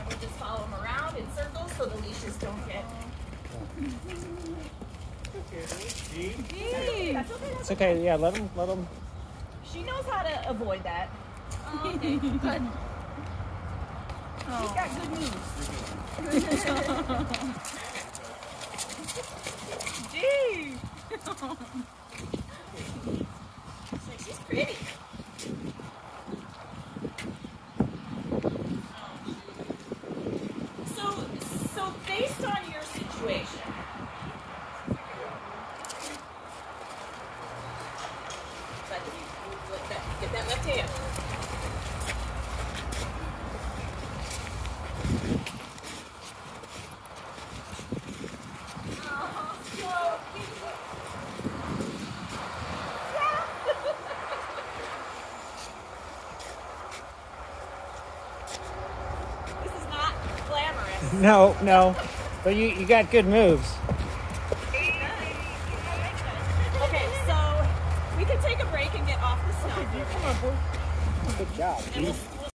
And we just follow them around in circles so the leashes don't get... That's okay. It's okay. Yeah, let them. She knows how to avoid that. Oh, okay, good. She's got good moves. Gee! She's pretty. So based on your situation, get that left hand. This is not glamorous. No, but you got good moves. Okay, so we can take a break and get off the snow. Come on, boy. Good job. And we'll